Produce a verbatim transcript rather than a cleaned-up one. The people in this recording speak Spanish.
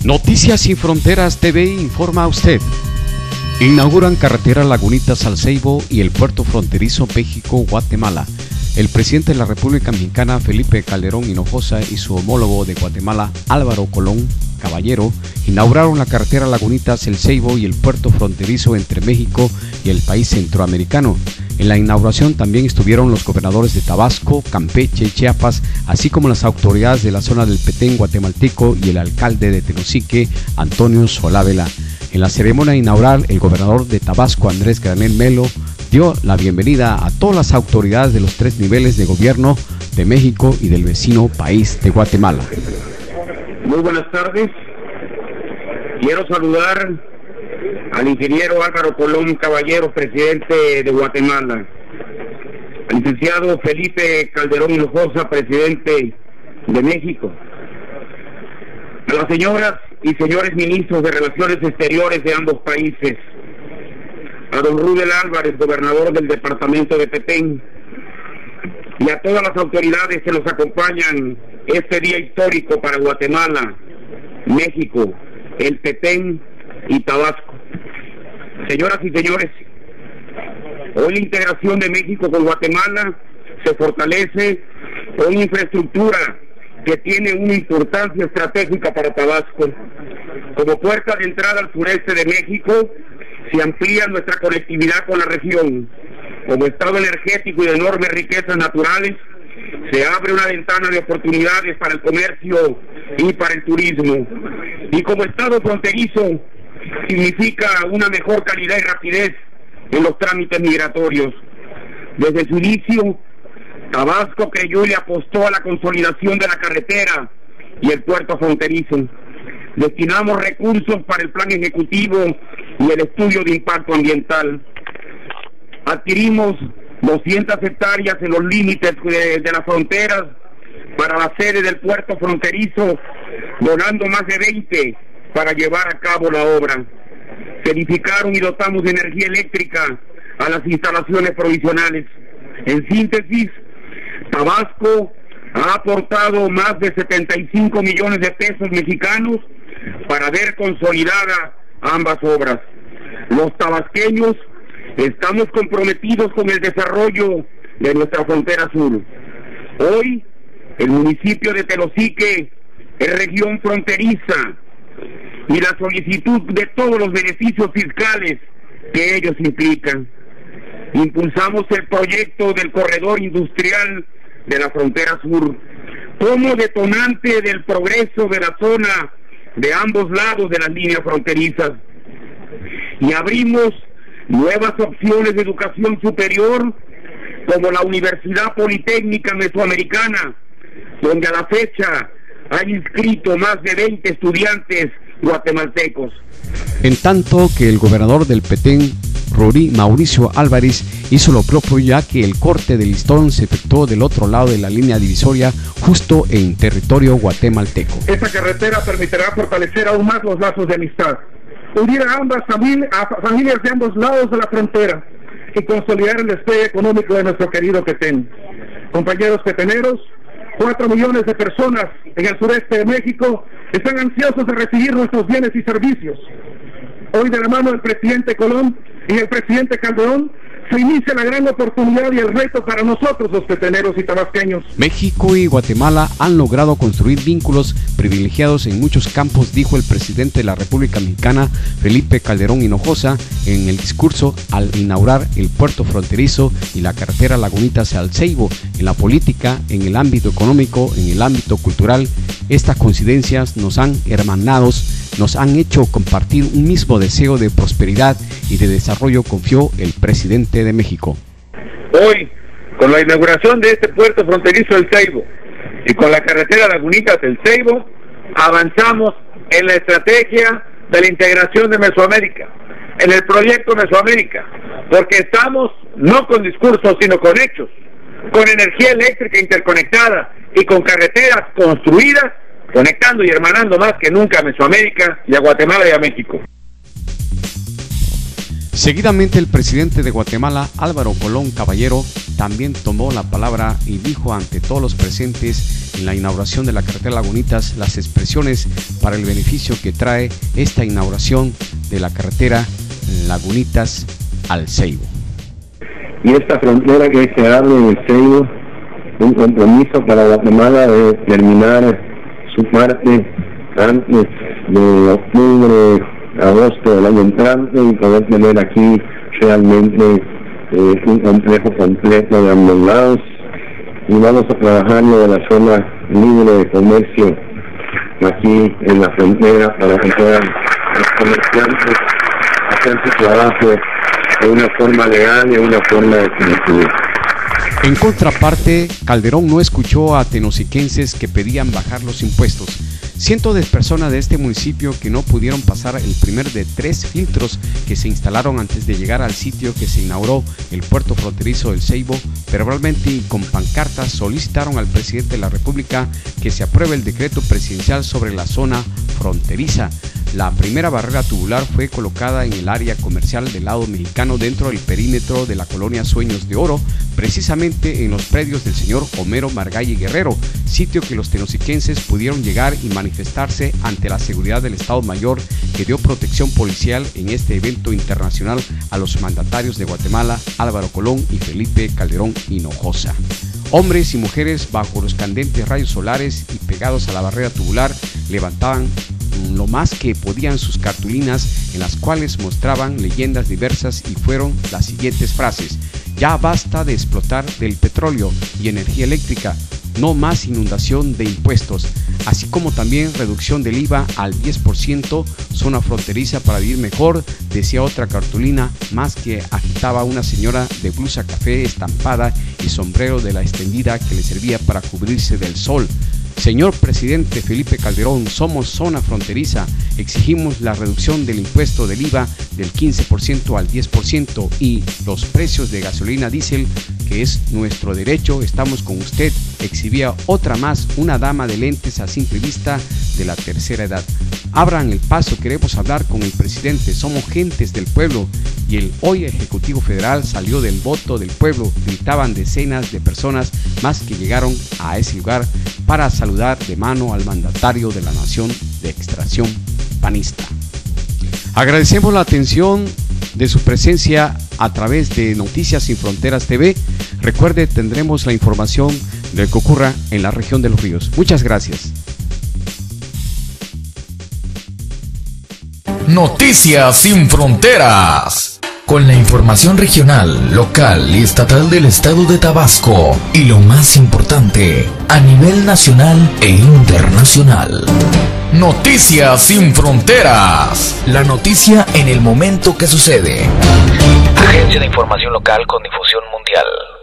Noticias Sin Fronteras T V informa a usted. Inauguran carretera Lagunitas al Ceibo y el puerto fronterizo México-Guatemala. El presidente de la República Mexicana, Felipe Calderón Hinojosa, y su homólogo de Guatemala, Álvaro Colón Caballero, inauguraron la carretera Lagunitas El Ceibo y el puerto fronterizo entre México y el país centroamericano. En la inauguración también estuvieron los gobernadores de Tabasco, Campeche y Chiapas, así como las autoridades de la zona del Petén guatemalteco y el alcalde de Tenosique, Antonio Solá Vela. En la ceremonia inaugural, el gobernador de Tabasco, Andrés Granel Melo, dio la bienvenida a todas las autoridades de los tres niveles de gobierno de México y del vecino país de Guatemala. Muy buenas tardes. Quiero saludar al ingeniero Álvaro Colón Caballero, presidente de Guatemala, al licenciado Felipe Calderón Hinojosa, presidente de México, a las señoras y señores ministros de Relaciones Exteriores de ambos países, a don Rudel Álvarez, gobernador del departamento de Petén, y a todas las autoridades que nos acompañan este día histórico para Guatemala, México, el Petén y Tabasco. Señoras y señores, hoy la integración de México con Guatemala se fortalece con una infraestructura que tiene una importancia estratégica para Tabasco. Como puerta de entrada al sureste de México, se amplía nuestra conectividad con la región. Como estado energético y de enormes riquezas naturales, se abre una ventana de oportunidades para el comercio y para el turismo. Y como estado fronterizo, significa una mejor calidad y rapidez en los trámites migratorios. Desde su inicio, Tabasco creyó y le apostó a la consolidación de la carretera y el puerto fronterizo. Destinamos recursos para el plan ejecutivo y el estudio de impacto ambiental. Adquirimos doscientas hectáreas en los límites de, de las fronteras para la sede del puerto fronterizo, donando más de veinte para llevar a cabo la obra. Se edificaron y dotamos de energía eléctrica a las instalaciones provisionales. En síntesis, Tabasco ha aportado más de setenta y cinco millones de pesos mexicanos para ver consolidada ambas obras. Los tabasqueños estamos comprometidos con el desarrollo de nuestra frontera sur. Hoy, el municipio de Tenosique es región fronteriza y la solicitud de todos los beneficios fiscales que ellos implican. Impulsamos el proyecto del corredor industrial de la frontera sur como detonante del progreso de la zona de ambos lados de las líneas fronterizas, y abrimos nuevas opciones de educación superior como la Universidad Politécnica Mesoamericana, donde a la fecha hay inscrito más de veinte estudiantes guatemaltecos. En tanto que el gobernador del Petén, Rory Mauricio Álvarez, hizo lo propio, ya que el corte del listón se efectuó del otro lado de la línea divisoria, justo en territorio guatemalteco. Esta carretera permitirá fortalecer aún más los lazos de amistad, unir a ambas famili a familias de ambos lados de la frontera y consolidar el despegue económico de nuestro querido Petén. Compañeros peteneros, cuatro millones de personas en el sureste de México están ansiosos de recibir nuestros bienes y servicios. Hoy, de la mano del presidente Colón y el presidente Calderón, se inicia la gran oportunidad y el reto para nosotros los peteneros y tabasqueños. México y Guatemala han logrado construir vínculos privilegiados en muchos campos, dijo el presidente de la República Mexicana, Felipe Calderón Hinojosa, en el discurso al inaugurar el puerto fronterizo y la carretera Lagunitas al Ceibo. En la política, en el ámbito económico, en el ámbito cultural, estas coincidencias nos han hermanado, nos han hecho compartir un mismo deseo de prosperidad y de desarrollo, confió el presidente de México. Hoy, con la inauguración de este puerto fronterizo del Ceibo y con la carretera Lagunitas del Ceibo, avanzamos en la estrategia de la integración de Mesoamérica, en el proyecto Mesoamérica, porque estamos no con discursos, sino con hechos, con energía eléctrica interconectada y con carreteras construidas, conectando y hermanando más que nunca a Mesoamérica y a Guatemala y a México. Seguidamente, el presidente de Guatemala, Álvaro Colón Caballero, también tomó la palabra y dijo ante todos los presentes en la inauguración de la carretera Lagunitas las expresiones para el beneficio que trae esta inauguración de la carretera Lagunitas al Ceibo. Y esta frontera que se abre en el Ceibo, un compromiso para Guatemala de terminar su parte antes de octubre, agosto del año entrante y poder tener aquí realmente eh, un complejo completo de ambos lados. Y vamos a trabajar de la zona libre de comercio aquí en la frontera para que puedan los comerciantes hacer su trabajo de una forma legal y de una forma definitiva. En contraparte, Calderón no escuchó a tenosiquenses que pedían bajar los impuestos. Cientos de personas de este municipio que no pudieron pasar el primer de tres filtros que se instalaron antes de llegar al sitio que se inauguró el puerto fronterizo del Ceibo, verbalmente y con pancartas solicitaron al presidente de la República que se apruebe el decreto presidencial sobre la zona fronteriza. La primera barrera tubular fue colocada en el área comercial del lado mexicano dentro del perímetro de la colonia Sueños de Oro, precisamente en los predios del señor Homero Margalli Guerrero, sitio que los tenosiquenses pudieron llegar y manifestarse ante la seguridad del Estado Mayor que dio protección policial en este evento internacional a los mandatarios de Guatemala, Álvaro Colón y Felipe Calderón Hinojosa. Hombres y mujeres bajo los candentes rayos solares y pegados a la barrera tubular levantaban lo más que podían sus cartulinas en las cuales mostraban leyendas diversas y fueron las siguientes frases: ya basta de explotar del petróleo y energía eléctrica, no más inundación de impuestos, así como también reducción del I V A al diez por ciento, zona fronteriza para vivir mejor, decía otra cartulina más que agitaba una señora de blusa café estampada y sombrero de la extendida que le servía para cubrirse del sol. Señor presidente Felipe Calderón, somos zona fronteriza, exigimos la reducción del impuesto del I V A del quince por ciento al diez por ciento y los precios de gasolina diésel, que es nuestro derecho, estamos con usted, exhibía otra más, una dama de lentes a simple vista de la tercera edad. Abran el paso, queremos hablar con el presidente, somos gentes del pueblo. Y el hoy Ejecutivo Federal salió del voto del pueblo, gritaban decenas de personas más que llegaron a ese lugar para saludar de mano al mandatario de la nación de extracción panista. Agradecemos la atención de su presencia a través de Noticias Sin Fronteras T V. Recuerde, tendremos la información de lo que ocurra en la región de los ríos. Muchas gracias. Noticias Sin Fronteras, con la información regional, local y estatal del estado de Tabasco y lo más importante, a nivel nacional e internacional. Noticias Sin Fronteras, la noticia en el momento que sucede. Agencia de Información Local con difusión mundial.